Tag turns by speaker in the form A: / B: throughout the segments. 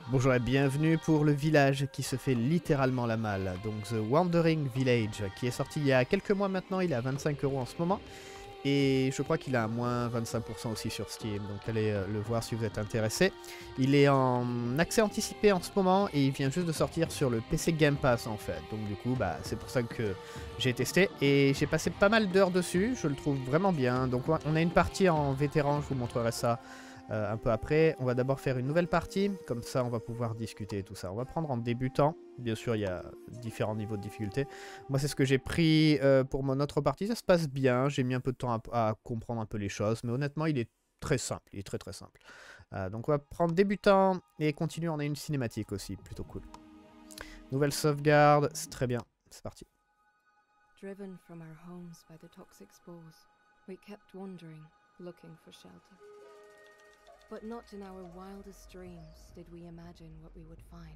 A: Bonjour et bienvenue pour le village qui se fait littéralement la malle. Donc The Wandering Village qui est sorti il y a quelques mois maintenant, il est à 25 € en ce moment. Et je crois qu'il a à moins 25% aussi sur Steam, donc allez le voir si vous êtes intéressé. Il est en accès anticipé en ce moment et il vient juste de sortir sur le PC Game Pass en fait. Donc du coup c'est pour ça que j'ai testé et j'ai passé pas mal d'heures dessus, je le trouve vraiment bien. Donc on a une partie en vétéran, je vous montrerai ça un peu après. On va d'abord faire une nouvelle partie, comme ça on va pouvoir discuter et tout ça. On va prendre en débutant, bien sûr il y a différents niveaux de difficulté. Moi c'est ce que j'ai pris pour mon autre partie, ça se passe bien, j'ai mis un peu de temps à comprendre un peu les choses, mais honnêtement il est très simple, il est très très simple. Donc on va prendre débutant et continuer, on a une cinématique aussi, plutôt cool. Nouvelle sauvegarde, c'est très bien, c'est parti.
B: Driven from our homes by the toxic spores, we kept wandering, looking for shelter. But not in our wildest dreams did we imagine what we would find.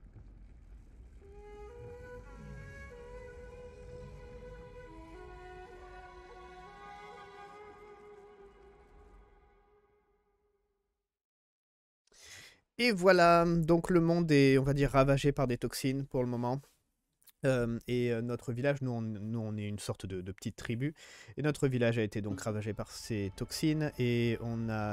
A: Et voilà, donc le monde est, on va dire, ravagé par des toxines pour le moment. Notre village, nous on est une sorte de petite tribu, et notre village a été donc ravagé par ces toxines, et on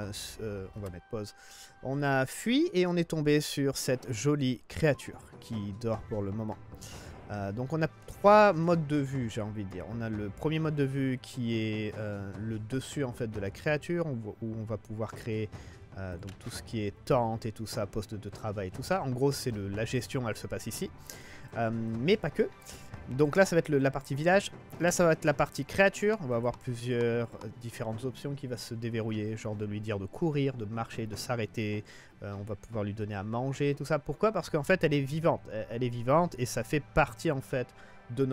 A: va mettre pause, on a fui et on est tombé sur cette jolie créature qui dort pour le moment. Donc on a trois modes de vue, j'ai envie de dire. On a le premier mode de vue qui est le dessus en fait de la créature, où on va pouvoir créer donc tout ce qui est tente et tout ça, poste de travail et tout ça. En gros c'est la gestion, elle se passe ici. Mais pas que. Donc là ça va être la partie village, là ça va être la partie créature, on va avoir plusieurs différentes options qui va se déverrouiller, genre de lui dire de courir, de marcher, de s'arrêter, on va pouvoir lui donner à manger, tout ça. Pourquoi? Parce qu'en fait elle est vivante, et ça fait partie en fait de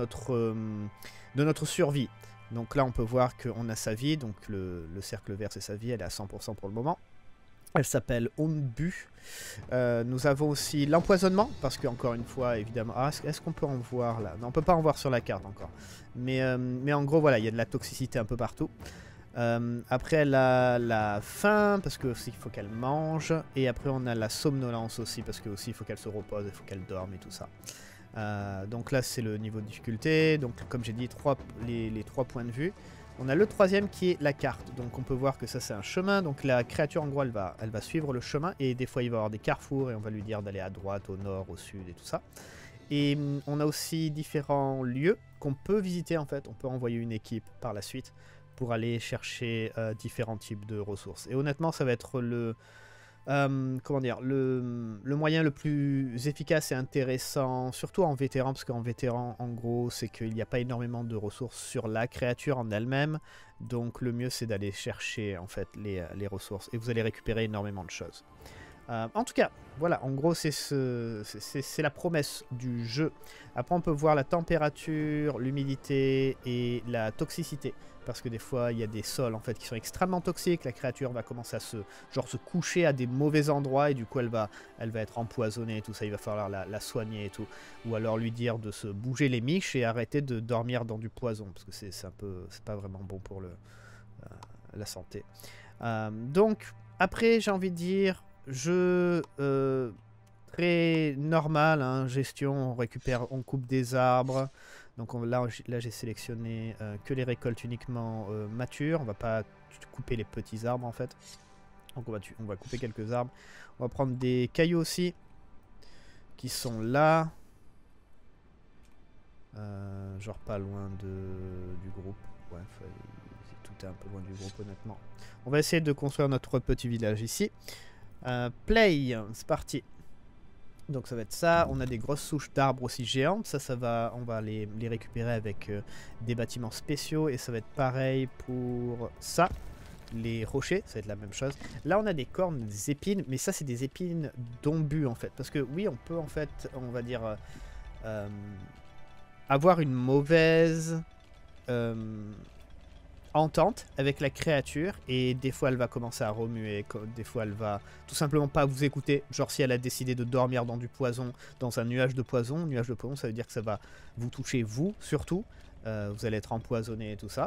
A: notre survie. Donc là on peut voir qu'on a sa vie, donc le cercle vert c'est sa vie, elle est à 100% pour le moment. Elle s'appelle Onbu. Nous avons aussi l'empoisonnement, parce que encore une fois, évidemment... Ah, est-ce qu'on peut en voir là? Non, on peut pas en voir sur la carte encore. Mais en gros, voilà, il y a de la toxicité un peu partout. Après, elle a la faim, parce que aussi il faut qu'elle mange. Et après, on a la somnolence aussi, parce que aussi il faut qu'elle se repose, il faut qu'elle dorme et tout ça. Donc là, c'est le niveau de difficulté. Donc, comme j'ai dit, les trois points de vue. On a le troisième qui est la carte, donc on peut voir que ça c'est un chemin, donc la créature en gros elle va suivre le chemin, et des fois il va y avoir des carrefours et on va lui dire d'aller à droite, au nord, au sud et tout ça. Et on a aussi différents lieux qu'on peut visiter en fait, on peut envoyer une équipe par la suite pour aller chercher différents types de ressources. Et honnêtement ça va être comment dire, le moyen le plus efficace et intéressant, surtout en vétéran, parce qu'en vétéran, en gros, c'est qu'il n'y a pas énormément de ressources sur la créature en elle-même, donc le mieux c'est d'aller chercher en fait les ressources, et vous allez récupérer énormément de choses. En tout cas, voilà, en gros c'est la promesse du jeu. Après on peut voir la température, l'humidité et la toxicité. Parce que des fois il y a des sols en fait qui sont extrêmement toxiques, la créature va commencer à se coucher à des mauvais endroits et du coup elle va être empoisonnée et tout ça, il va falloir la soigner et tout. Ou alors lui dire de se bouger les miches et arrêter de dormir dans du poison, parce que c'est pas vraiment bon pour la santé. Donc après j'ai envie de dire, jeu très normal, hein, gestion, on coupe des arbres. Donc là j'ai sélectionné que les récoltes uniquement matures. On va pas couper les petits arbres en fait. Donc on va couper quelques arbres. On va prendre des cailloux aussi, qui sont là. Genre pas loin du groupe. Ouais, tout est un peu loin du groupe honnêtement. On va essayer de construire notre petit village ici. Play, c'est parti. Donc ça va être ça, on a des grosses souches d'arbres aussi géantes, on va les récupérer avec des bâtiments spéciaux, et ça va être pareil pour ça, les rochers, ça va être la même chose. Là on a des cornes, des épines, mais ça c'est des épines d'ombu en fait, parce que oui on peut en fait, on va dire, avoir une mauvaise entente avec la créature, et des fois elle va commencer à remuer, des fois elle va tout simplement pas vous écouter, genre si elle a décidé de dormir dans du poison, dans un nuage de poison ça veut dire que ça va vous toucher vous surtout, vous allez être empoisonné et tout ça,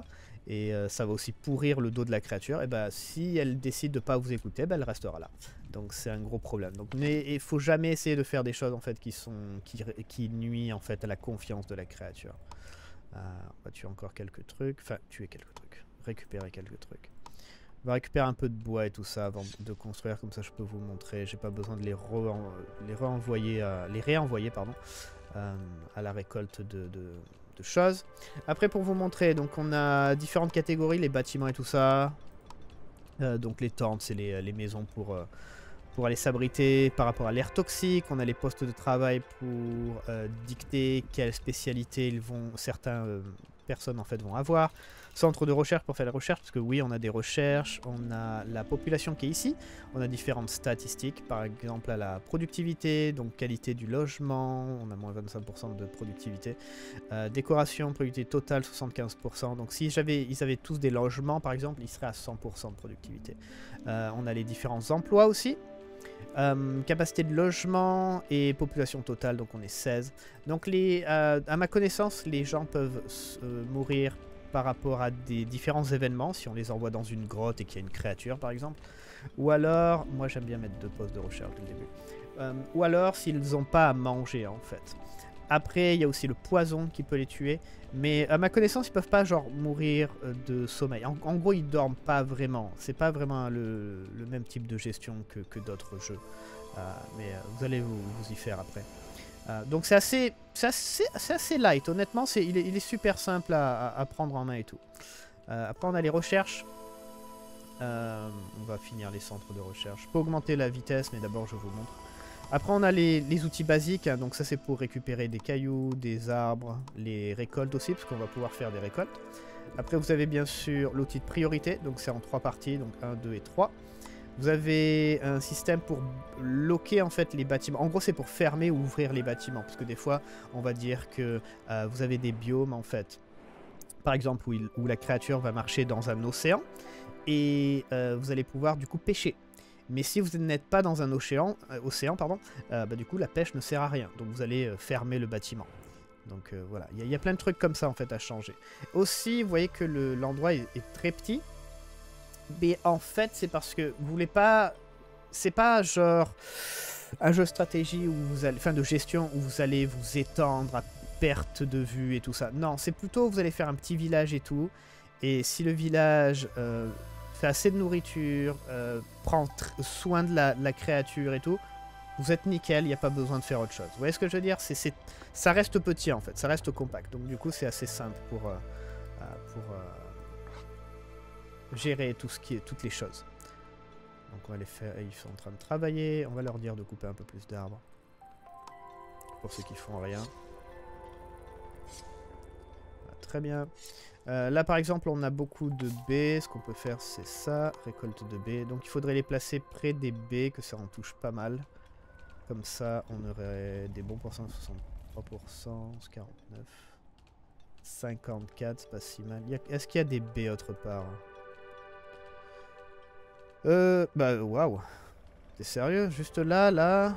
A: et ça va aussi pourrir le dos de la créature. Et bah si elle décide de pas vous écouter, bah, elle restera là. Donc c'est un gros problème. Donc il faut jamais essayer de faire des choses en fait qui nuisent en fait à la confiance de la créature. On va tuer encore quelques trucs, enfin tuer quelques trucs, récupérer quelques trucs. On va récupérer un peu de bois et tout ça avant de construire, comme ça je peux vous montrer. J'ai pas besoin de les réenvoyer pardon, à la récolte de choses. Après pour vous montrer, donc on a différentes catégories, les bâtiments et tout ça. Donc les tentes, c'est les maisons pour aller s'abriter par rapport à l'air toxique. On a les postes de travail pour dicter quelle spécialité certaines personnes en fait vont avoir. Centre de recherche pour faire les recherches, parce que oui, on a des recherches, on a la population qui est ici, on a différentes statistiques, par exemple à la productivité, donc qualité du logement, on a moins 25% de productivité, décoration, productivité totale 75%, donc si ils avaient tous des logements par exemple, ils seraient à 100% de productivité. On a les différents emplois aussi. Capacité de logement et population totale, donc on est 16. Donc à ma connaissance, les gens peuvent mourir par rapport à des différents événements, si on les envoie dans une grotte et qu'il y a une créature par exemple. Ou alors, moi j'aime bien mettre 2 postes de recherche dès le début. Ou alors s'ils n'ont pas à manger en fait. Après, il y a aussi le poison qui peut les tuer. Mais à ma connaissance, ils peuvent pas genre mourir de sommeil. En gros, ils dorment pas vraiment. C'est pas vraiment le même type de gestion que d'autres jeux. Mais vous allez vous y faire après. Donc c'est assez light. Honnêtement, il est super simple à prendre en main et tout. Après, on a les recherches. On va finir les centres de recherche. Je peux augmenter la vitesse, mais d'abord je vous montre. Après on a les outils basiques, hein, donc ça c'est pour récupérer des cailloux, des arbres, les récoltes aussi, parce qu'on va pouvoir faire des récoltes. Après vous avez bien sûr l'outil de priorité, donc c'est en 3 parties, donc 1, 2 et 3. Vous avez un système pour loquer en fait les bâtiments. En gros c'est pour fermer ou ouvrir les bâtiments, parce que des fois on va dire que vous avez des biomes en fait. Par exemple où la créature va marcher dans un océan, et vous allez pouvoir du coup pêcher. Mais si vous n'êtes pas dans un océan, du coup la pêche ne sert à rien. Donc vous allez fermer le bâtiment. Donc voilà, il y a plein de trucs comme ça en fait à changer. Aussi, vous voyez que l'endroit est très petit. Mais en fait, c'est parce que vous voulez pas... C'est pas genre un jeu stratégie où vous allez... Enfin de gestion où vous allez vous étendre à perte de vue et tout ça. Non, c'est plutôt vous allez faire un petit village et tout. Et si le village... fait assez de nourriture, prend soin de la créature et tout, vous êtes nickel, il n'y a pas besoin de faire autre chose. Vous voyez ce que je veux dire? Ça reste petit en fait, ça reste compact. Donc du coup c'est assez simple pour gérer toutes les choses. Donc on va les faire, ils sont en train de travailler, on va leur dire de couper un peu plus d'arbres. Pour ceux qui font rien. Très bien. Là par exemple on a beaucoup de baies, ce qu'on peut faire c'est ça, récolte de baies, donc il faudrait les placer près des baies, que ça en touche pas mal, comme ça on aurait des bons pourcents, 63%, 49, 54, c'est pas si mal. Est-ce qu'il y a des baies autre part? Bah waouh, t'es sérieux? Juste là, là,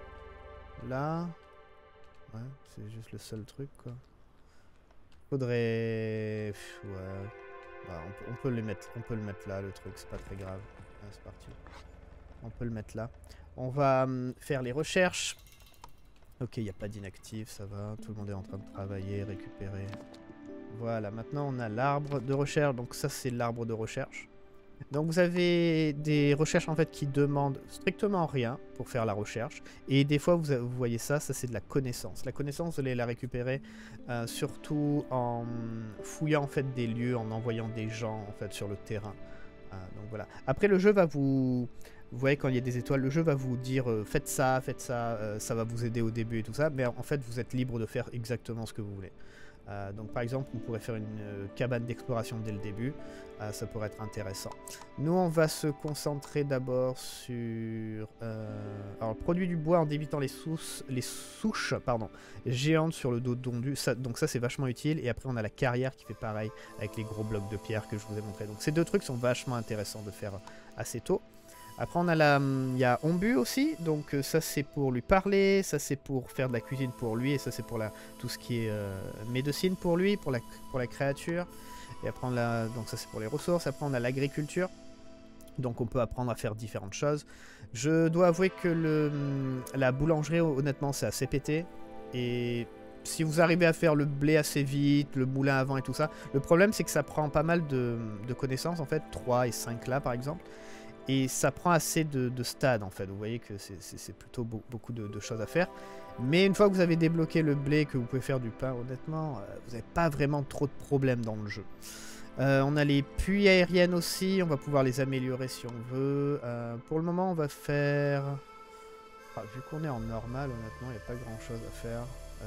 A: ouais, c'est juste le seul truc quoi. Faudrait... Ouais. Bah, on peut le mettre là, le truc, c'est pas très grave. Ah, c'est parti. On peut le mettre là. On va faire les recherches. Ok, il n'y a pas d'inactif, ça va. Tout le monde est en train de travailler, récupérer. Voilà, maintenant on a l'arbre de recherche. Donc ça, c'est l'arbre de recherche. Donc vous avez des recherches en fait qui demandent strictement rien pour faire la recherche. Et des fois vous voyez ça c'est de la connaissance. La connaissance vous allez la récupérer surtout en fouillant en fait des lieux, en envoyant des gens en fait sur le terrain. Donc voilà. Après le jeu va vous voyez quand il y a des étoiles, le jeu va vous dire faites ça, ça va vous aider au début et tout ça. Mais en fait vous êtes libre de faire exactement ce que vous voulez. Donc par exemple on pourrait faire une cabane d'exploration dès le début, ça pourrait être intéressant. Nous on va se concentrer d'abord sur alors produit du bois en débitant les souches géantes sur le dos d'ondu, donc ça c'est vachement utile. Et après on a la carrière qui fait pareil avec les gros blocs de pierre que je vous ai montré. Donc ces deux trucs sont vachement intéressants de faire assez tôt. Après on a il y a Ombu aussi, donc ça c'est pour lui parler, ça c'est pour faire de la cuisine pour lui, et ça c'est pour tout ce qui est médecine pour lui, pour la créature. Et après, donc ça c'est pour les ressources. Après, on a l'agriculture. Donc on peut apprendre à faire différentes choses. Je dois avouer que la boulangerie, honnêtement, c'est assez pété. Et si vous arrivez à faire le blé assez vite, le moulin à vent et tout ça, le problème c'est que ça prend pas mal de connaissances en fait, 3 et 5 là par exemple. Et ça prend assez de stades en fait, vous voyez que c'est plutôt beaucoup de choses à faire. Mais une fois que vous avez débloqué le blé, que vous pouvez faire du pain, honnêtement, vous n'avez pas vraiment trop de problèmes dans le jeu. On a les puits aériennes aussi, on va pouvoir les améliorer si on veut. Pour le moment on va faire... Ah, vu qu'on est en normal, honnêtement, il n'y a pas grand chose à faire.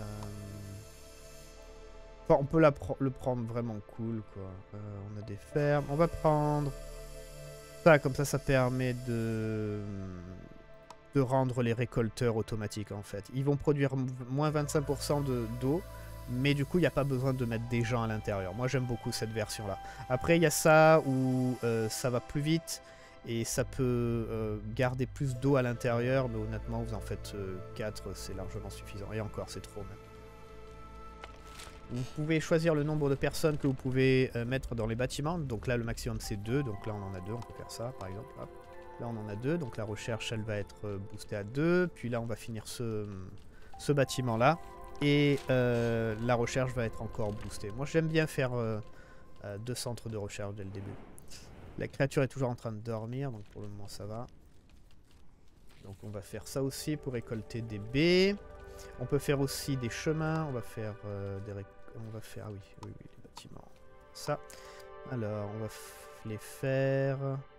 A: Enfin, on peut le prendre vraiment cool, quoi. On a des fermes. On va prendre ça, comme ça permet de rendre les récolteurs automatiques, en fait. Ils vont produire moins 25% d'eau, mais du coup, il n'y a pas besoin de mettre des gens à l'intérieur. Moi, j'aime beaucoup cette version-là. Après, il y a ça où ça va plus vite. Et ça peut garder plus d'eau à l'intérieur, mais honnêtement, vous en faites 4, c'est largement suffisant. Et encore, c'est trop même. Vous pouvez choisir le nombre de personnes que vous pouvez mettre dans les bâtiments. Donc là, le maximum, c'est 2. Donc là, on en a 2. On peut faire ça, par exemple. Hop. Là, on en a 2. Donc la recherche, elle va être boostée à 2. Puis là, on va finir ce bâtiment-là. Et la recherche va être encore boostée. Moi, j'aime bien faire 2 centres de recherche dès le début. La créature est toujours en train de dormir, donc pour le moment ça va. Donc on va faire ça aussi pour récolter des baies. On peut faire aussi des chemins, on va faire ah oui, les bâtiments. Ça. Alors, on va les faire...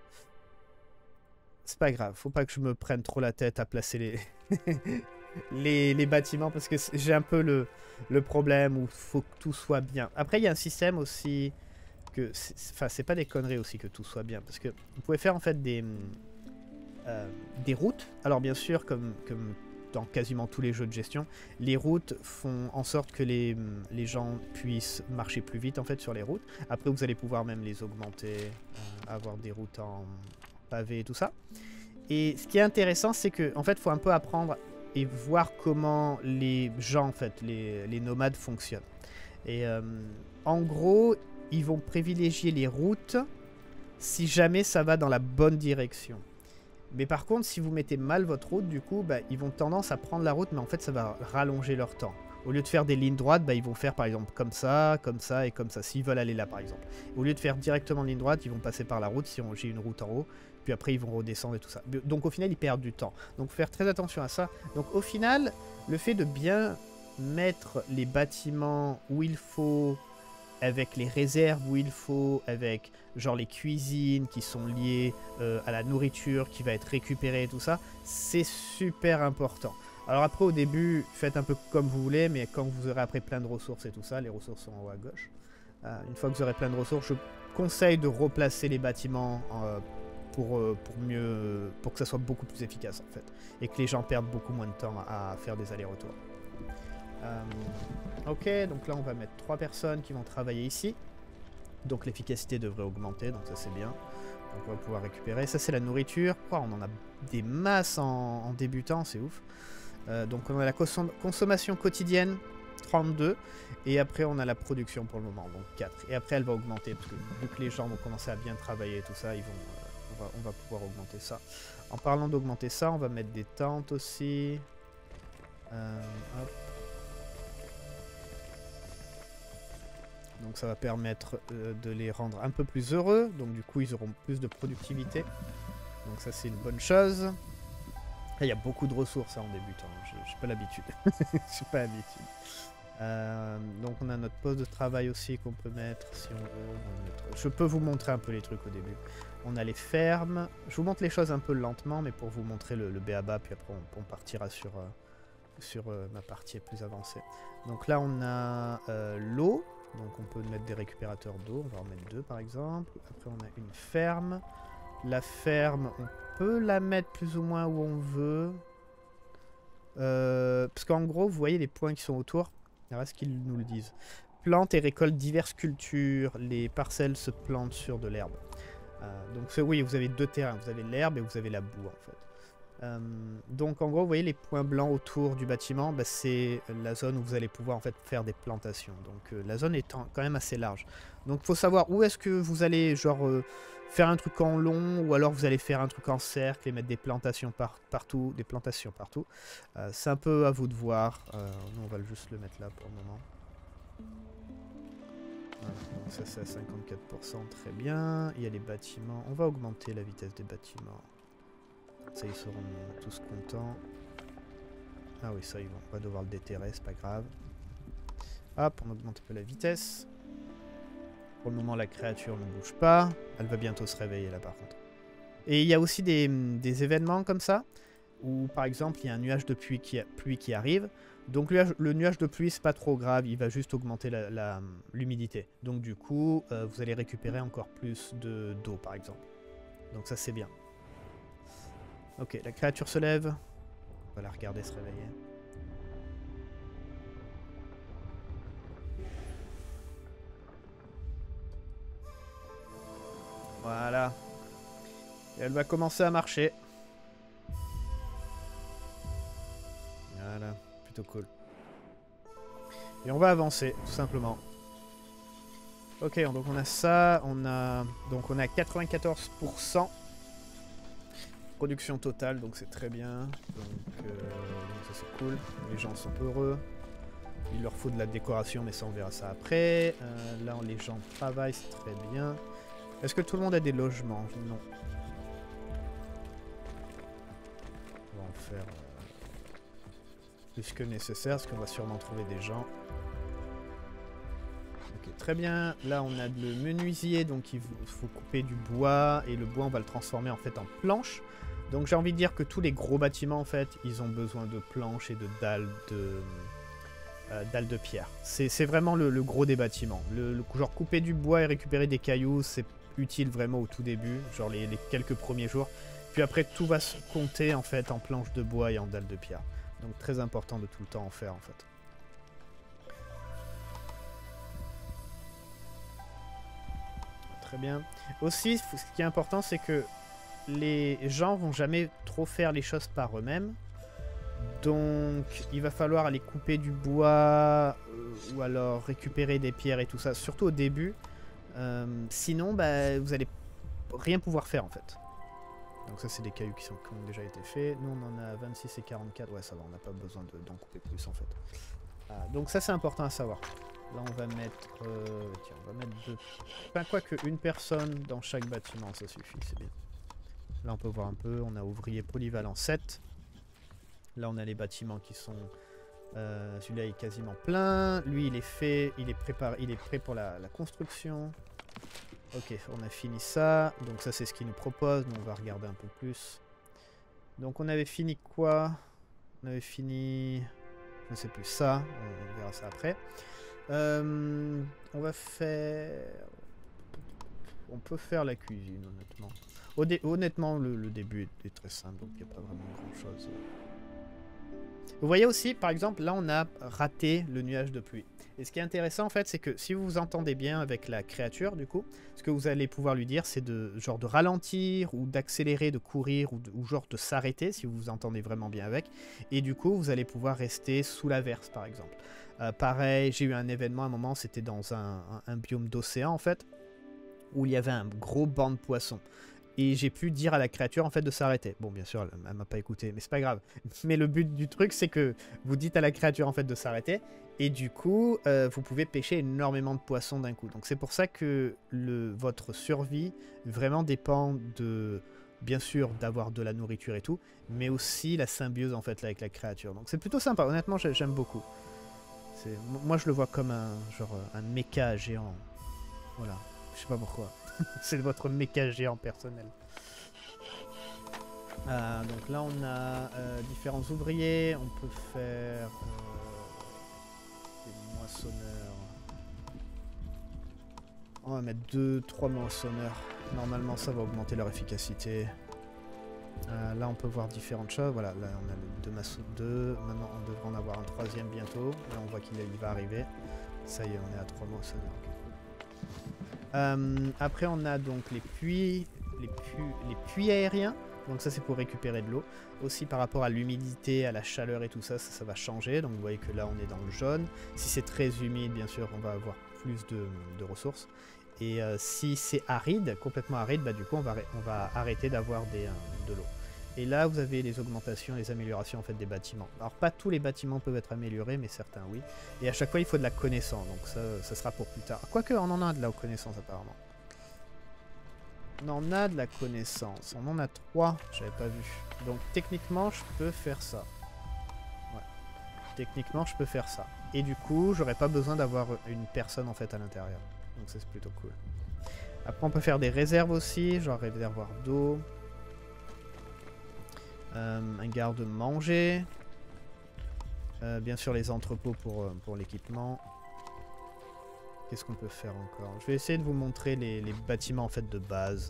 A: C'est pas grave, faut pas que je me prenne trop la tête à placer les bâtiments, parce que j'ai un peu le problème où il faut que tout soit bien. Après, il y a un système aussi... Enfin, c'est pas des conneries aussi que tout soit bien, parce que vous pouvez faire en fait des routes. Alors bien sûr, comme dans quasiment tous les jeux de gestion, les routes font en sorte que les gens puissent marcher plus vite en fait sur les routes. Après, vous allez pouvoir même les augmenter, avoir des routes en pavé et tout ça. Et ce qui est intéressant, c'est que en fait, faut un peu apprendre et voir comment les gens, en fait, les nomades fonctionnent. Et en gros, ils vont privilégier les routes si jamais ça va dans la bonne direction. Mais par contre, si vous mettez mal votre route, du coup, bah, ils vont tendance à prendre la route, mais en fait, ça va rallonger leur temps. Au lieu de faire des lignes droites, bah, ils vont faire par exemple comme ça et comme ça, s'ils veulent aller là par exemple. Au lieu de faire directement ligne droite, ils vont passer par la route si j'ai une route en haut, puis après ils vont redescendre et tout ça. Donc au final, ils perdent du temps. Donc faire très attention à ça. Donc au final, le fait de bien mettre les bâtiments où il faut, avec les réserves où il faut, avec genre les cuisines qui sont liées à la nourriture qui va être récupérée et tout ça, c'est super important. Alors après au début, faites un peu comme vous voulez, mais quand vous aurez après plein de ressources et tout ça, les ressources sont en haut à gauche. Une fois que vous aurez plein de ressources, je conseille de replacer les bâtiments pour que ça soit beaucoup plus efficace en fait. Et que les gens perdent beaucoup moins de temps à faire des allers-retours. Ok, donc là on va mettre 3 personnes qui vont travailler ici. Donc l'efficacité devrait augmenter, donc ça c'est bien. Donc on va pouvoir récupérer. Ça c'est la nourriture. Oh, on en a des masses en débutant, c'est ouf. Donc on a la consommation quotidienne, 32. Et après on a la production pour le moment, donc 4. Et après elle va augmenter, parce que vu que les gens vont commencer à bien travailler et tout ça, on va pouvoir augmenter ça. En parlant d'augmenter ça, on va mettre des tentes aussi. Hop. Donc ça va permettre de les rendre un peu plus heureux. Donc du coup ils auront plus de productivité. Donc ça c'est une bonne chose. Il y a beaucoup de ressources en débutant. J'ai pas l'habitude. J'ai pas l'habitude. Donc on a notre poste de travail aussi qu'on peut mettre si on veut. Je peux vous montrer un peu les trucs au début. On a les fermes. Je vous montre les choses un peu lentement, mais pour vous montrer le b.a.-ba, puis après on partira sur ma partie plus avancée. Donc là on a l'eau. Donc on peut mettre des récupérateurs d'eau, on va en mettre 2 par exemple. Après on a une ferme. La ferme, on peut la mettre plus ou moins où on veut. Parce qu'en gros, vous voyez les points qui sont autour. Alors est-ce qu'ils nous le disent? Plante et récolte diverses cultures. Les parcelles se plantent sur de l'herbe. Donc oui, vous avez 2 terrains. Vous avez l'herbe et vous avez la boue en fait. Donc en gros, vous voyez les points blancs autour du bâtiment, bah, c'est la zone où vous allez pouvoir en fait faire des plantations. Donc la zone est quand même assez large. Donc il faut savoir où est-ce que vous allez genre faire un truc en long ou alors vous allez faire un truc en cercle et mettre des plantations partout, des plantations partout. C'est un peu à vous de voir. Nous on va juste le mettre là pour le moment. Voilà, donc ça c'est à 54%, très bien. Il y a les bâtiments. On va augmenter la vitesse des bâtiments. Ça, ils seront tous contents. Ah oui, ça, on va devoir le déterrer, c'est pas grave. Hop, on augmente un peu la vitesse. Pour le moment, la créature ne bouge pas. Elle va bientôt se réveiller, là, par contre. Et il y a aussi des événements comme ça, où, par exemple, il y a un nuage de pluie qui arrive. Donc, le nuage de pluie, c'est pas trop grave. Il va juste augmenter l'humidité. Donc, du coup, vous allez récupérer encore plus d'eau, par exemple. Donc, ça, c'est bien. Ok, la créature se lève. On va la regarder se réveiller. Voilà. Et elle va commencer à marcher. Voilà, plutôt cool. Et on va avancer, tout simplement. Ok, donc on a ça. Donc on a 94%. Production totale, donc c'est très bien. Donc ça c'est cool. Les gens sont heureux. Il leur faut de la décoration, mais ça on verra ça après. Là les gens travaillent, c'est très bien. Est-ce que tout le monde a des logements? Non. On va en faire plus que nécessaire, parce qu'on va sûrement trouver des gens. Ok, très bien. Là on a le menuisier, donc il faut couper du bois. Et le bois on va le transformer en fait en planches. Donc j'ai envie de dire que tous les gros bâtiments en fait, ils ont besoin de planches et de dalles de pierre. C'est vraiment le gros des bâtiments. Genre couper du bois et récupérer des cailloux, c'est utile vraiment au tout début, genre les quelques premiers jours. Puis après tout va se compter en fait en planches de bois et en dalles de pierre. Donc très important de tout le temps en faire en fait. Très bien. Aussi, ce qui est important, c'est que les gens vont jamais trop faire les choses par eux-mêmes. Donc il va falloir aller couper du bois ou alors récupérer des pierres et tout ça, surtout au début. Sinon, bah, vous allez rien pouvoir faire en fait. Donc ça c'est des cailloux qui ont déjà été faits. Nous on en a 26 et 44, ouais ça va, on n'a pas besoin d'en couper plus en fait. Donc ça c'est important à savoir. Là on va mettre, tiens on va mettre deux, enfin quoi que une personne dans chaque bâtiment, ça suffit, c'est bien. Là on peut voir un peu, on a ouvrier polyvalent 7. Là on a les bâtiments qui sont... celui-là est quasiment plein. Lui il est fait, il est préparé, il est prêt pour la construction. Ok, on a fini ça. Donc ça c'est ce qu'il nous propose. Nous on va regarder un peu plus. Donc on avait fini quoi? On avait fini... Je ne sais plus ça. On verra ça après. On va faire... On peut faire la cuisine honnêtement. Honnêtement le début est très simple. Donc il n'y a pas vraiment grand chose. Vous voyez aussi, par exemple, là on a raté le nuage de pluie. Et ce qui est intéressant en fait, c'est que si vous vous entendez bien avec la créature, du coup, ce que vous allez pouvoir lui dire, c'est de ralentir ou d'accélérer, de courir ou genre de s'arrêter si vous vous entendez vraiment bien avec. Et du coup, vous allez pouvoir rester sous l'averse, par exemple. Pareil, j'ai eu un événement à un moment, c'était dans un biome d'océan en fait, où il y avait un gros banc de poissons. Et j'ai pu dire à la créature en fait de s'arrêter. Bon, bien sûr, elle m'a pas écouté, mais c'est pas grave. Mais le but du truc, c'est que vous dites à la créature en fait de s'arrêter. Et du coup, vous pouvez pêcher énormément de poissons d'un coup. Donc c'est pour ça que votre survie vraiment dépend de, bien sûr, d'avoir de la nourriture et tout, mais aussi la symbiose en fait là, avec la créature. Donc c'est plutôt sympa. Honnêtement, j'aime beaucoup. Moi, je le vois comme un méca géant. Voilà. Je sais pas pourquoi. C'est votre méca géant personnel. Donc là on a différents ouvriers. On peut faire des moissonneurs. On va mettre 2-3 moissonneurs. Normalement ça va augmenter leur efficacité. Là on peut voir différentes choses. Voilà, là on a le 2 maçons 2. Maintenant on devrait en avoir un troisième bientôt. Là on voit qu'il va arriver. Ça y est, on est à 3 moissonneurs. Okay. Après on a donc les puits aériens. Donc ça c'est pour récupérer de l'eau. Aussi par rapport à l'humidité, à la chaleur et tout ça, ça va changer. Donc vous voyez que là on est dans le jaune. Si c'est très humide, bien sûr, on va avoir plus de ressources. Et si c'est aride, complètement aride, bah, du coup on va arrêter d'avoir de l'eau. Et là vous avez les augmentations, les améliorations en fait des bâtiments. Alors pas tous les bâtiments peuvent être améliorés, mais certains oui. Et à chaque fois il faut de la connaissance, donc ça sera pour plus tard. Quoique on en a de la connaissance apparemment. On en a de la connaissance. On en a 3, j'avais pas vu. Donc techniquement, je peux faire ça. Ouais. Techniquement, je peux faire ça. Et du coup, j'aurais pas besoin d'avoir une personne en fait à l'intérieur. Donc ça c'est plutôt cool. Après, on peut faire des réserves aussi, genre réservoir d'eau. Un garde-manger. Bien sûr, les entrepôts pour l'équipement. Qu'est-ce qu'on peut faire encore? Je vais essayer de vous montrer les bâtiments en fait de base.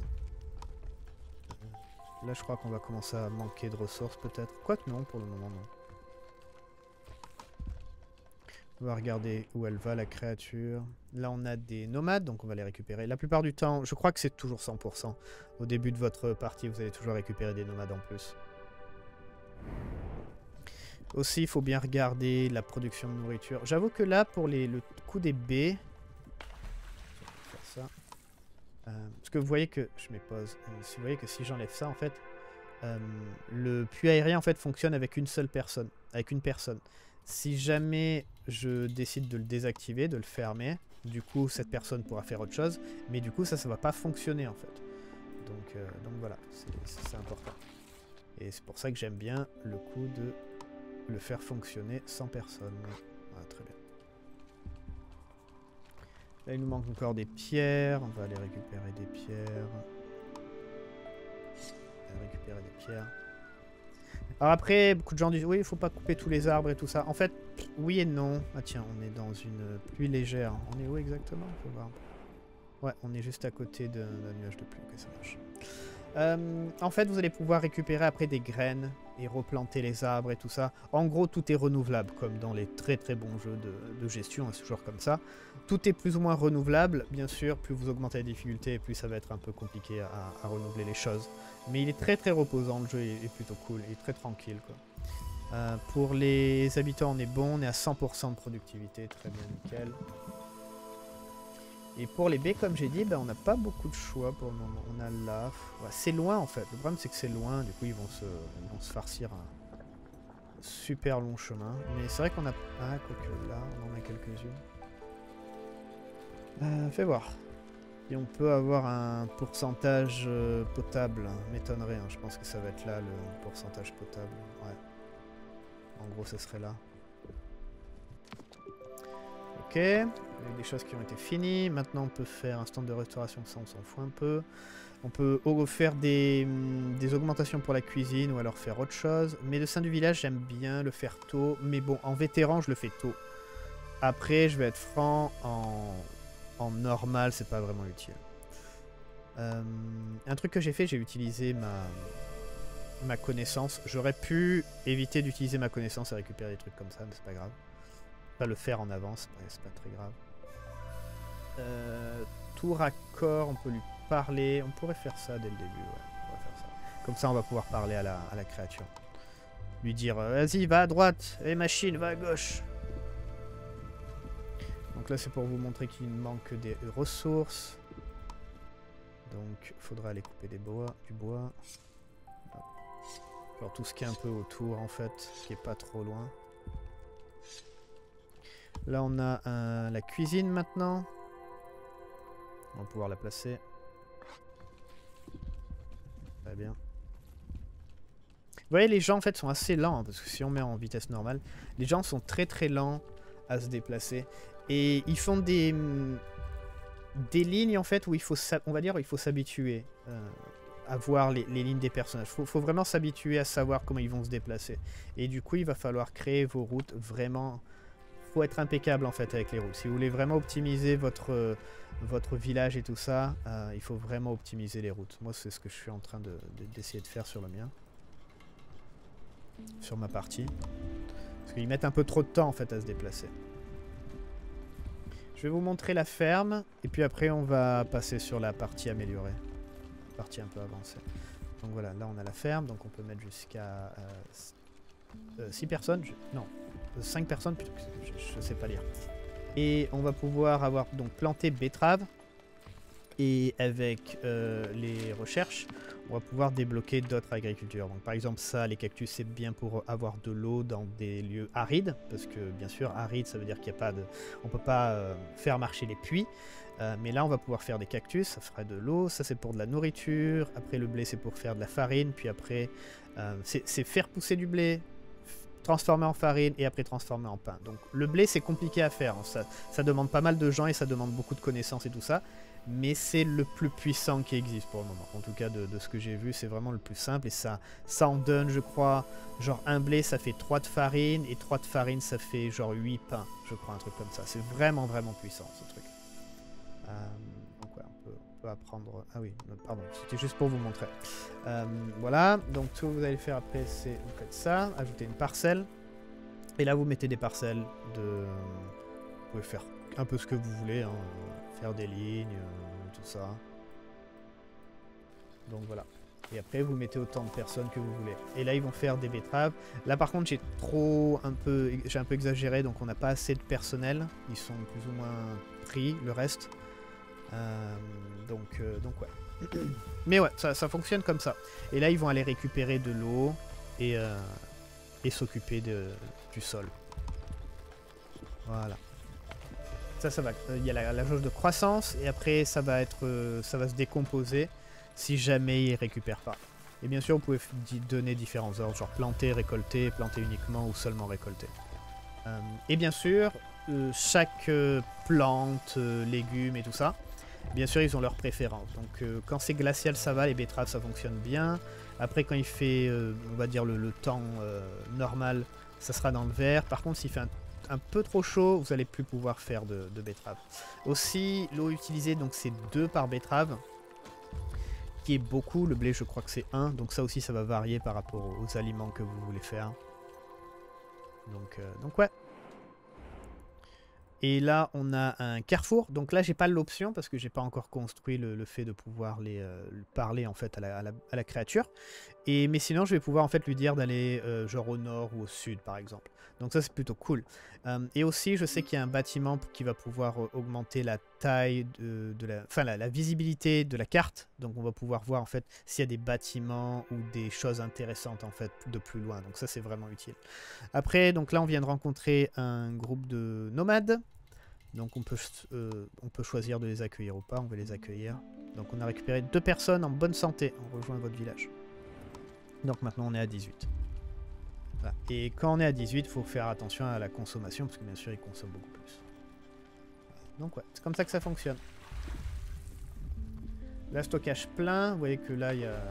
A: Là je crois qu'on va commencer à manquer de ressources peut-être. Quoique non, pour le moment non. On va regarder où elle va la créature. Là on a des nomades donc on va les récupérer. La plupart du temps, je crois que c'est toujours 100%. Au début de votre partie vous allez toujours récupérer des nomades en plus. Aussi il faut bien regarder la production de nourriture. J'avoue que là pour le coup des baies... parce que vous voyez que, je mets pause, vous voyez que si j'enlève ça en fait, le puits aérien en fait fonctionne avec une seule personne, avec une personne. Si jamais je décide de le désactiver, de le fermer, du coup cette personne pourra faire autre chose, mais du coup ça va pas fonctionner en fait. Donc voilà, c'est important. Et c'est pour ça que j'aime bien le coup de le faire fonctionner sans personne. Voilà, très bien. Là, il nous manque encore des pierres. On va aller récupérer des pierres. Récupérer des pierres. Alors après, beaucoup de gens disent oui, il faut pas couper tous les arbres et tout ça. En fait, oui et non. Ah tiens, on est dans une pluie légère. On est où exactement? Faut voir. Ouais, on est juste à côté d'un nuage de pluie. Ok, ça marche. En fait, vous allez pouvoir récupérer après des graines et replanter les arbres et tout ça. En gros, tout est renouvelable, comme dans les très très bons jeux de gestion, c'est toujours comme ça. Tout est plus ou moins renouvelable, bien sûr, plus vous augmentez la difficulté, plus ça va être un peu compliqué à renouveler les choses. Mais il est très très reposant, le jeu est plutôt cool, il est très tranquille, quoi. Pour les habitants, on est bon, on est à 100% de productivité, très bien, nickel. Et pour les baies, comme j'ai dit, ben, on n'a pas beaucoup de choix pour le moment. On a là... Ouais, c'est loin en fait. Le problème c'est que c'est loin. Du coup ils vont se farcir un super long chemin. Mais c'est vrai qu'on a... Ah, quoique là, on en a quelques-unes. Fais voir. Et on peut avoir un pourcentage potable. M'étonnerait, hein. Je pense que ça va être là le pourcentage potable. Ouais. En gros, ce serait là. Ok, il y a des choses qui ont été finies. Maintenant, on peut faire un stand de restauration, ça on s'en fout un peu. On peut faire des augmentations pour la cuisine ou alors faire autre chose. Médecin du village, j'aime bien le faire tôt. Mais bon, en vétéran, je le fais tôt. Après, je vais être franc, en normal, c'est pas vraiment utile. Un truc que j'ai fait, j'ai utilisé ma connaissance. J'aurais pu éviter d'utiliser ma connaissance et récupérer des trucs comme ça, mais c'est pas grave. Pas le faire en avance, c'est pas très grave. Tour à corps, on peut lui parler. On pourrait faire ça dès le début, ouais. On va faire ça. Comme ça, on va pouvoir parler à la créature. Lui dire, vas-y, va à droite. Et machine, va à gauche. Donc là, c'est pour vous montrer qu'il manque des ressources. Donc, il faudra aller couper du bois. Alors, tout ce qui est un peu autour, en fait, qui est pas trop loin. Là, on a la cuisine maintenant. On va pouvoir la placer. Très bien. Vous voyez, les gens en fait sont assez lents, hein, parce que si on met en vitesse normale, les gens sont très très lents à se déplacer. Et ils font des lignes en fait où il faut, on va dire, il faut s'habituer à voir les lignes des personnages. Faut vraiment s'habituer à savoir comment ils vont se déplacer. Et du coup, il va falloir créer vos routes vraiment... Faut être impeccable en fait avec les routes. Si vous voulez vraiment optimiser votre village et tout ça, il faut vraiment optimiser les routes. Moi, c'est ce que je suis en train d'essayer de faire sur le mien. Sur ma partie. Parce qu'ils mettent un peu trop de temps en fait à se déplacer. Je vais vous montrer la ferme. Et puis après, on va passer sur la partie améliorée. Partie un peu avancée. Donc voilà, là on a la ferme, donc on peut mettre jusqu'à 6 personnes, non, 5 personnes, plutôt, je sais pas lire. Et on va pouvoir avoir donc planté betteraves. Et avec les recherches, on va pouvoir débloquer d'autres agricultures. Donc par exemple ça, les cactus, c'est bien pour avoir de l'eau dans des lieux arides, parce que bien sûr, aride, ça veut dire qu'il n'y a pas de... On ne peut pas faire marcher les puits. Mais là, on va pouvoir faire des cactus, ça ferait de l'eau. Ça, c'est pour de la nourriture. Après, le blé, c'est pour faire de la farine. Puis après, c'est faire pousser du blé, transformer en farine et après transformer en pain. Donc le blé, c'est compliqué à faire. Ça demande pas mal de gens et ça demande beaucoup de connaissances et tout ça. Mais c'est le plus puissant qui existe pour le moment. En tout cas, de ce que j'ai vu, c'est vraiment le plus simple. Et ça en donne, je crois, genre un blé, ça fait 3 de farine. Et 3 de farine, ça fait genre 8 pains, je crois, un truc comme ça. C'est vraiment, vraiment puissant, ce truc. Donc ouais, on peut apprendre... Ah oui, pardon, c'était juste pour vous montrer. Voilà, donc tout ce que vous allez faire après, c'est vous faites ça, ajouter une parcelle. Et là, vous mettez des parcelles de... Vous pouvez faire un peu ce que vous voulez, hein. Faire des lignes, tout ça. Donc voilà. Et après, vous mettez autant de personnes que vous voulez. Et là, ils vont faire des betteraves. Là, par contre, j'ai un peu exagéré, donc on n'a pas assez de personnel. Ils sont plus ou moins pris, le reste. Donc ouais. Mais ouais, ça fonctionne comme ça. Et là, ils vont aller récupérer de l'eau et s'occuper du sol. Voilà. Ça va. Il y a la jauge de croissance et après ça va se décomposer si jamais il récupère pas. Et bien sûr, vous pouvez donner différents ordres, genre planter, récolter, planter uniquement ou seulement récolter. Et bien sûr, chaque plante, légumes et tout ça, bien sûr, ils ont leurs préférences. Donc quand c'est glacial, ça va, les betteraves, ça fonctionne bien. Après, quand il fait, on va dire, le temps normal, ça sera dans le vert. Par contre, s'il fait un peu trop chaud, vous n'allez plus pouvoir faire de betteraves. Aussi, l'eau utilisée, donc c'est 2 par betterave, qui est beaucoup. Le blé, je crois que c'est 1. Donc ça aussi, ça va varier par rapport aux aliments que vous voulez faire. Donc ouais. Et là, on a un carrefour. Donc là, j'ai pas l'option parce que j'ai pas encore construit le fait de pouvoir parler en fait à la créature. Mais sinon, je vais pouvoir en fait lui dire d'aller genre au nord ou au sud, par exemple. Donc ça, c'est plutôt cool. Et aussi, je sais qu'il y a un bâtiment qui va pouvoir augmenter la taille la visibilité de la carte. Donc on va pouvoir voir en fait s'il y a des bâtiments ou des choses intéressantes en fait de plus loin. Donc ça, c'est vraiment utile. Après, donc là, on vient de rencontrer un groupe de nomades. Donc on peut choisir de les accueillir ou pas. On va les accueillir. Donc on a récupéré 2 personnes en bonne santé. On rejoint votre village. Donc maintenant on est à 18. Voilà. Et quand on est à 18, il faut faire attention à la consommation, parce que bien sûr ils consomment beaucoup plus. Donc ouais, c'est comme ça que ça fonctionne. Là, stockage plein. Vous voyez que là, il y a...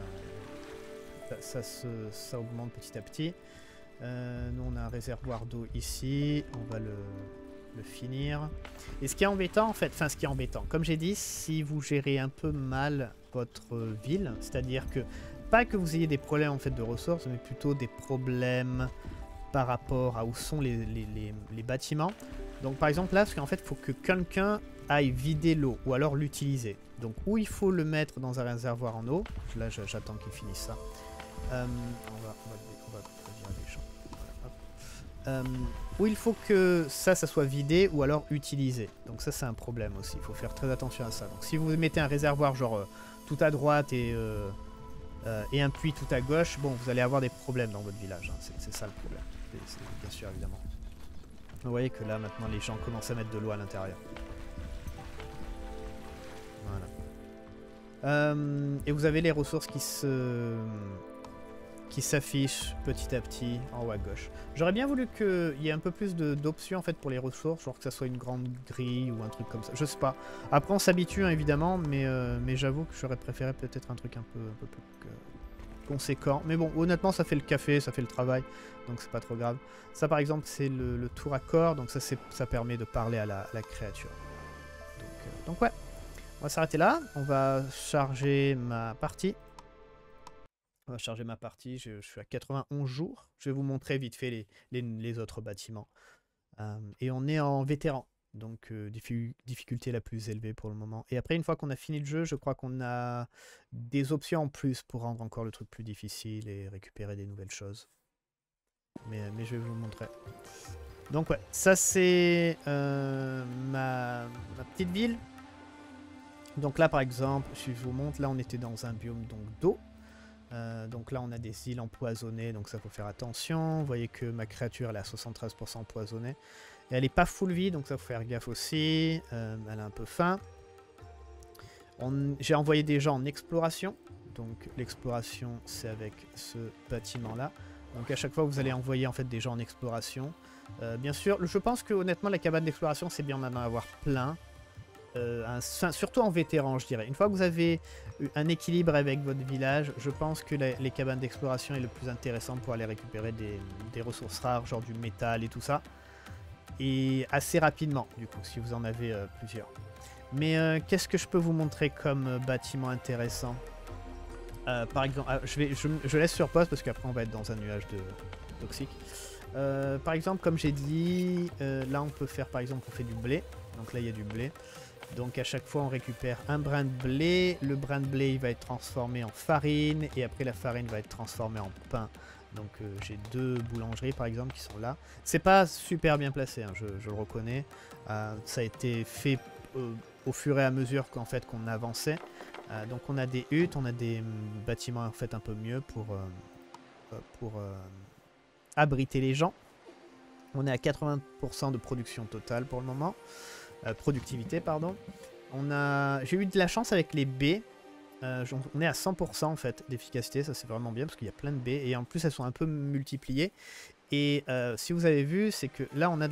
A: ça augmente petit à petit. Nous on a un réservoir d'eau ici. On va le finir. Et ce qui est embêtant en fait, ce qui est embêtant, comme j'ai dit, si vous gérez un peu mal votre ville, c'est-à-dire que pas que vous ayez des problèmes en fait de ressources, mais plutôt des problèmes par rapport à où sont les bâtiments. Donc par exemple là, parce qu'en fait, il faut que quelqu'un aille vider l'eau ou alors l'utiliser. Donc où il faut le mettre dans un réservoir en eau. Là, j'attends qu'il finisse ça. On va virer les champs. Voilà, où il faut que ça soit vidé ou alors utilisé. Donc ça, c'est un problème aussi. Il faut faire très attention à ça. Donc si vous mettez un réservoir genre tout à droite et un puits tout à gauche, bon, vous allez avoir des problèmes dans votre village. Hein. C'est ça le problème. C'est bien sûr, évidemment. Vous voyez que là, maintenant, les gens commencent à mettre de l'eau à l'intérieur. Voilà. Et vous avez les ressources qui s'affichent petit à petit en haut à gauche. J'aurais bien voulu qu'il y ait un peu plus d'options en fait pour les ressources, genre que ça soit une grande grille ou un truc comme ça. Je sais pas. Après on s'habitue hein, évidemment, mais j'avoue que j'aurais préféré peut-être un truc un peu plus conséquent. Mais bon, honnêtement ça fait le café, ça fait le travail, donc c'est pas trop grave. Ça par exemple c'est le tour à corps, donc ça permet de parler à la créature. Donc ouais, on va s'arrêter là. On va charger ma partie. On va charger ma partie, je suis à 91 jours. Je vais vous montrer vite fait les autres bâtiments. Et on est en vétéran. Donc difficulté la plus élevée pour le moment. Et après, une fois qu'on a fini le jeu, je crois qu'on a des options en plus pour rendre encore le truc plus difficile et récupérer des nouvelles choses. Mais je vais vous montrer. Donc ouais, ça c'est ma petite ville. Donc là par exemple, si je vous montre, là on était dans un biome d'eau. Donc là on a des îles empoisonnées, donc ça faut faire attention. Vous voyez que ma créature elle est à 73% empoisonnée. Et elle est pas full vie, donc ça faut faire gaffe aussi. Elle a un peu faim. J'ai envoyé des gens en exploration. Donc l'exploration c'est avec ce bâtiment là. Donc à chaque fois vous allez envoyer en fait des gens en exploration. Bien sûr, je pense que honnêtement la cabane d'exploration c'est bien d'en avoir plein. Surtout en vétéran je dirais. Une fois que vous avez un équilibre avec votre village, je pense que les cabanes d'exploration est le plus intéressant pour aller récupérer des ressources rares, genre du métal et tout ça. Et assez rapidement du coup, si vous en avez plusieurs. Mais qu'est-ce que je peux vous montrer comme bâtiment intéressant? Par exemple, je laisse sur pause parce qu'après on va être dans un nuage de toxique. Par exemple, comme j'ai dit, là on peut faire par exemple, on fait du blé. Donc là il y a du blé. Donc à chaque fois on récupère un brin de blé. Le brin de blé il va être transformé en farine. Et après la farine va être transformée en pain. Donc j'ai 2 boulangeries par exemple qui sont là. C'est pas super bien placé, hein, je le reconnais. Ça a été fait au fur et à mesure qu'en fait qu'on avançait. Donc on a des huttes, on a des bâtiments en fait un peu mieux pour abriter les gens. On est à 80% de production totale pour le moment. Productivité, pardon. J'ai eu de la chance avec les baies. On est à 100% en fait d'efficacité, ça c'est vraiment bien parce qu'il y a plein de baies et en plus elles sont un peu multipliées. Et si vous avez vu, c'est que là on a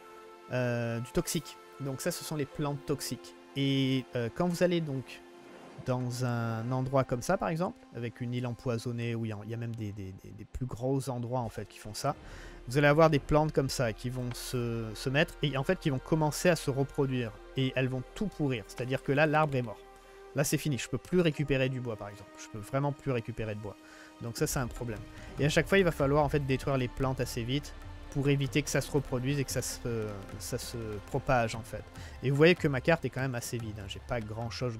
A: du toxique. Donc ça ce sont les plantes toxiques. Et quand vous allez donc dans un endroit comme ça par exemple, avec une île empoisonnée où il y a même des plus gros endroits en fait qui font ça, vous allez avoir des plantes comme ça qui vont se mettre et en fait qui vont commencer à se reproduire et elles vont tout pourrir, c'est à dire que là l'arbre est mort, là c'est fini, je peux plus récupérer du bois par exemple, je peux vraiment plus récupérer de bois, donc ça c'est un problème. Et à chaque fois il va falloir en fait détruire les plantes assez vite pour éviter que ça se reproduise et que ça se propage en fait. Et vous voyez que ma carte est quand même assez vide, hein. J'ai pas grand chose.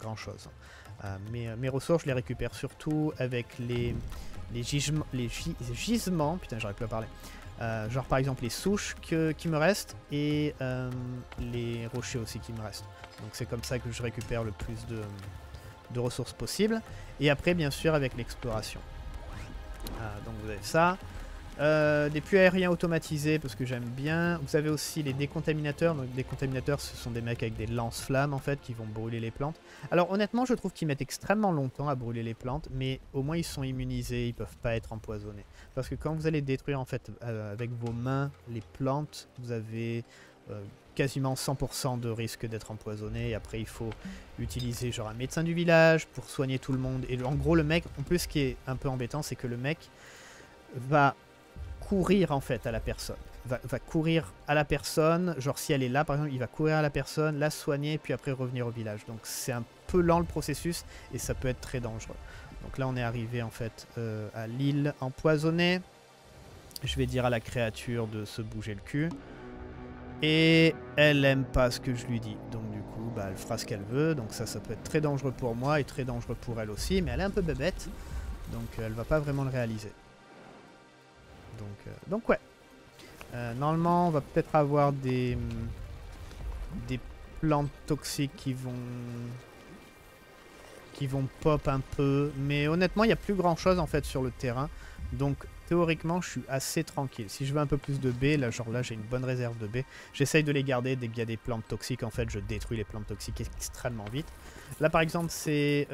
A: Mes ressources je les récupère surtout avec les gisements, putain j'arrive plus à parler. Genre par exemple les souches qui me restent et les rochers aussi qui me restent. Donc c'est comme ça que je récupère le plus de ressources possibles. Et après bien sûr avec l'exploration. Donc vous avez ça. Des puits aériens automatisés parce que j'aime bien. Vous avez aussi les décontaminateurs. Donc décontaminateurs ce sont des mecs avec des lance-flammes en fait qui vont brûler les plantes. Alors honnêtement je trouve qu'ils mettent extrêmement longtemps à brûler les plantes, mais au moins ils sont immunisés, ils peuvent pas être empoisonnés. Parce que quand vous allez détruire en fait avec vos mains les plantes, vous avez quasiment 100% de risque d'être empoisonné. Et après il faut utiliser genre un médecin du village pour soigner tout le monde. Et en gros le mec, en plus ce qui est un peu embêtant c'est que le mec va courir en fait à la personne. Va courir à la personne, genre si elle est là par exemple, il va courir à la personne, la soigner, puis après revenir au village. Donc c'est un peu lent le processus et ça peut être très dangereux. Donc là on est arrivé en fait à l'île empoisonnée. Je vais dire à la créature de se bouger le cul. Et elle aime pas ce que je lui dis. Donc du coup bah, elle fera ce qu'elle veut. Donc ça peut être très dangereux pour moi et très dangereux pour elle aussi. Mais elle est un peu bébête. Donc elle va pas vraiment le réaliser. Donc ouais. Normalement, on va peut-être avoir des plantes toxiques qui vont pop un peu. Mais honnêtement, il n'y a plus grand-chose en fait sur le terrain. Donc théoriquement, je suis assez tranquille. Si je veux un peu plus de baies, là, genre là, j'ai une bonne réserve de baies. J'essaye de les garder dès qu'il y a des plantes toxiques. En fait, je détruis les plantes toxiques extrêmement vite. Là, par exemple, c'est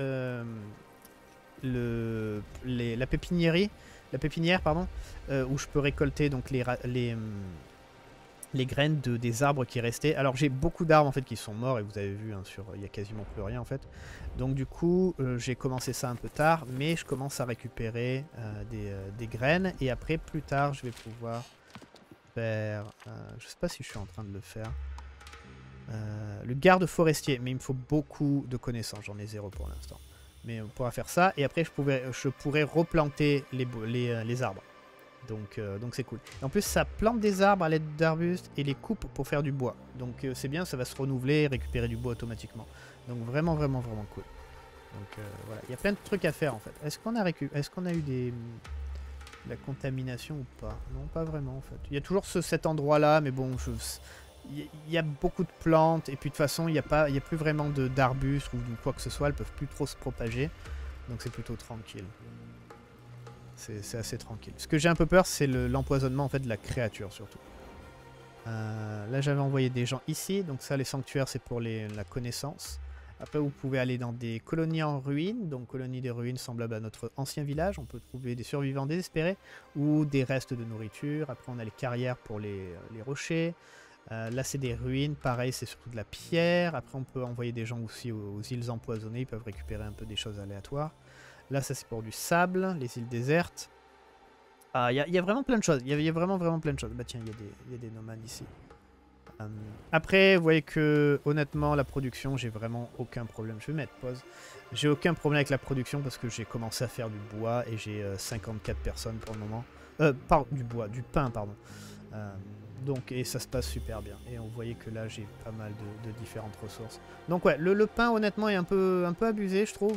A: la pépinière, pardon, où je peux récolter donc les graines des arbres qui restaient. Alors j'ai beaucoup d'arbres en fait qui sont morts et vous avez vu hein, il y a quasiment plus rien en fait. Donc du coup j'ai commencé ça un peu tard, mais je commence à récupérer des graines et après plus tard je vais pouvoir faire, je sais pas si je suis en train de le faire, le garde forestier, mais il me faut beaucoup de connaissances, j'en ai 0 pour l'instant. Mais on pourra faire ça et après je pourrais replanter les arbres. Donc c'est cool. Et en plus, ça plante des arbres à l'aide d'arbustes et les coupe pour faire du bois. Donc c'est bien, ça va se renouveler et récupérer du bois automatiquement. Donc vraiment, vraiment, vraiment cool. Donc voilà, il y a plein de trucs à faire en fait. Est-ce qu'on a eu de la contamination ou pas? Non, pas vraiment en fait. Il y a toujours cet endroit-là, mais bon, il y a beaucoup de plantes et puis de toute façon, il n'y a plus vraiment d'arbustes ou de quoi que ce soit. Elles peuvent plus trop se propager. Donc c'est plutôt tranquille. C'est assez tranquille. Ce que j'ai un peu peur, c'est l'empoisonnement en fait de la créature surtout. Là, j'avais envoyé des gens ici. Donc ça, les sanctuaires, c'est pour la connaissance. Après, vous pouvez aller dans des colonies en ruine. Donc colonies des ruines semblables à notre ancien village. On peut trouver des survivants désespérés ou des restes de nourriture. Après, on a les carrières pour les rochers. Là, c'est des ruines. Pareil, c'est surtout de la pierre. Après, on peut envoyer des gens aussi aux îles empoisonnées. Ils peuvent récupérer un peu des choses aléatoires. Là, ça c'est pour du sable, les îles désertes. Ah, il y a vraiment plein de choses. Il y a vraiment, vraiment plein de choses. Bah tiens, il y a des nomades ici. Après, vous voyez que, honnêtement, la production, j'ai vraiment aucun problème. Je vais mettre pause. J'ai aucun problème avec la production parce que j'ai commencé à faire du bois et j'ai 54 personnes pour le moment. Du pain, pardon. Donc, et ça se passe super bien. Et on voyait que là, j'ai pas mal de différentes ressources. Donc ouais, le pain, honnêtement, est un peu abusé, je trouve.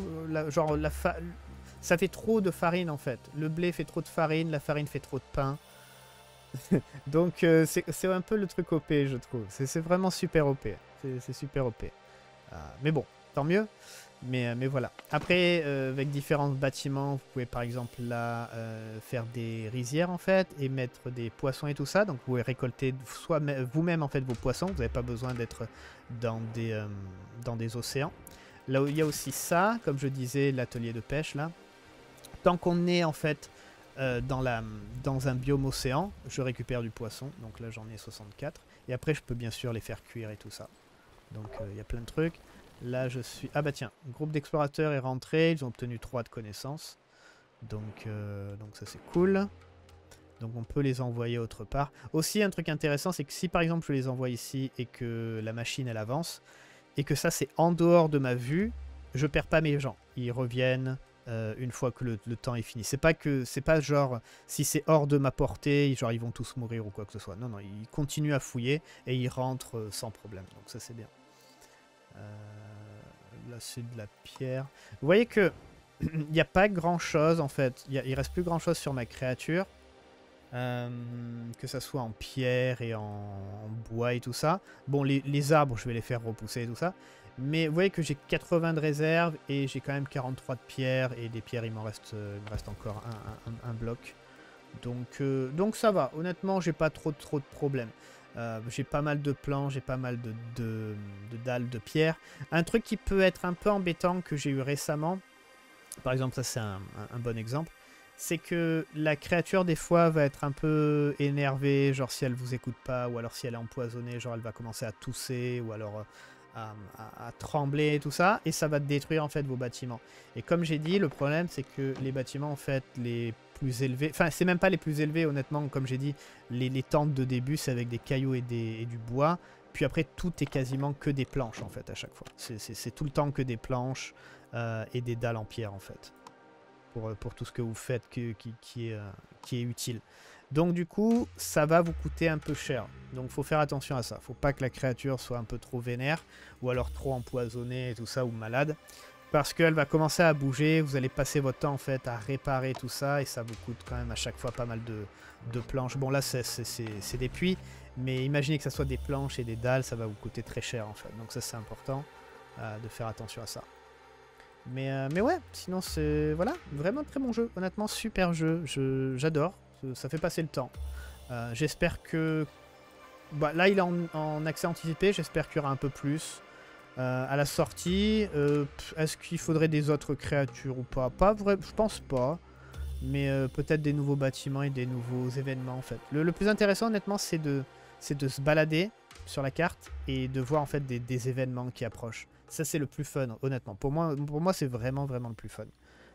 A: Ça fait trop de farine, en fait. Le blé fait trop de farine, la farine fait trop de pain. Donc, c'est un peu le truc OP, je trouve. C'est vraiment super OP. C'est super OP. Mais bon, tant mieux. Mais voilà. Après, avec différents bâtiments, vous pouvez par exemple là faire des rizières en fait et mettre des poissons et tout ça. Donc vous pouvez récolter soit vous-même en fait vos poissons. Vous n'avez pas besoin d'être dans des océans. Là où il y a aussi ça, comme je disais, l'atelier de pêche là. Tant qu'on est en fait dans un biome océan, je récupère du poisson. Donc là j'en ai 64. Et après je peux bien sûr les faire cuire et tout ça. Donc il y a plein de trucs. Là, je suis... Ah bah tiens, le groupe d'explorateurs est rentré. Ils ont obtenu 3 de connaissances. Donc ça, c'est cool. Donc on peut les envoyer autre part. Aussi, un truc intéressant, c'est que si par exemple je les envoie ici et que la machine, elle avance, et que ça, c'est en dehors de ma vue, je perds pas mes gens. Ils reviennent une fois que le temps est fini. C'est pas genre, si c'est hors de ma portée, genre ils vont tous mourir ou quoi que ce soit. Non, non, ils continuent à fouiller et ils rentrent sans problème. Donc ça, c'est bien. Là c'est de la pierre. Vous voyez que il n'y a pas grand chose en fait. Il reste plus grand chose sur ma créature. Que ça soit en pierre et en bois et tout ça. Bon, les arbres, je vais les faire repousser et tout ça. Mais vous voyez que j'ai 80 de réserve et j'ai quand même 43 de pierre. Et des pierres, il me reste encore un bloc. Donc ça va. Honnêtement, j'ai pas trop de problèmes. J'ai pas mal de plans, j'ai pas mal de dalles de pierre. Un truc qui peut être un peu embêtant que j'ai eu récemment, par exemple, ça c'est un bon exemple, c'est que la créature des fois va être un peu énervée, genre si elle vous écoute pas, ou alors si elle est empoisonnée, genre elle va commencer à tousser, ou alors à trembler et tout ça, et ça va détruire en fait vos bâtiments. Et comme j'ai dit, le problème c'est que les bâtiments en fait les plus élevés, enfin c'est même pas les plus élevés honnêtement, comme j'ai dit, les tentes de début c'est avec des cailloux et du bois, puis après tout est quasiment que des planches en fait à chaque fois. C'est tout le temps que des planches et des dalles en pierre en fait. Pour tout ce que vous faites qui est utile. Donc du coup, ça va vous coûter un peu cher. Donc faut faire attention à ça. Faut pas que la créature soit un peu trop vénère, ou alors trop empoisonnée et tout ça, ou malade. Parce qu'elle va commencer à bouger, vous allez passer votre temps en fait à réparer tout ça, et ça vous coûte quand même à chaque fois pas mal de planches. Bon là c'est des puits, mais imaginez que ça soit des planches et des dalles, ça va vous coûter très cher en fait. Donc ça c'est important de faire attention à ça. Mais ouais, sinon c'est... Voilà, vraiment très bon jeu. Honnêtement, super jeu. J'adore. Ça fait passer le temps. J'espère que... Bah, là, il est en accès anticipé. J'espère qu'il y aura un peu plus. À la sortie, est-ce qu'il faudrait des autres créatures ou pas? Pas vrai, je pense pas. Mais peut-être des nouveaux bâtiments et des nouveaux événements, en fait. Le plus intéressant, honnêtement, c'est de se balader sur la carte et de voir, en fait, des événements qui approchent. Ça, c'est le plus fun, honnêtement. Pour moi c'est vraiment, vraiment le plus fun.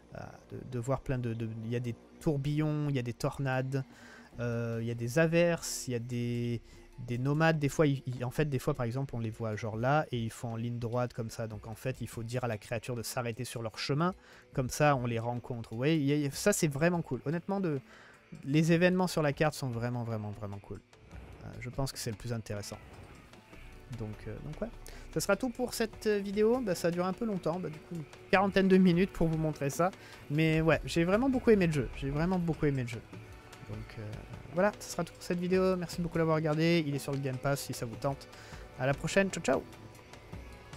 A: De voir plein de... Il y a des tourbillons, il y a des tornades, il y a des averses, il y a des nomades. Des fois, en fait, des fois, par exemple, on les voit genre là et ils font en ligne droite comme ça. Donc, en fait, il faut dire à la créature de s'arrêter sur leur chemin. Comme ça, on les rencontre. Vous voyez, ça, c'est vraiment cool. Honnêtement, les événements sur la carte sont vraiment cool. Je pense que c'est le plus intéressant. Donc ouais, ça sera tout pour cette vidéo. Bah, ça dure un peu longtemps, bah, du coup une quarantaine de minutes pour vous montrer ça. Mais ouais, j'ai vraiment beaucoup aimé le jeu. Donc voilà, ça sera tout pour cette vidéo. Merci beaucoup d'avoir regardé. Il est sur le Game Pass si ça vous tente. À la prochaine, ciao ciao.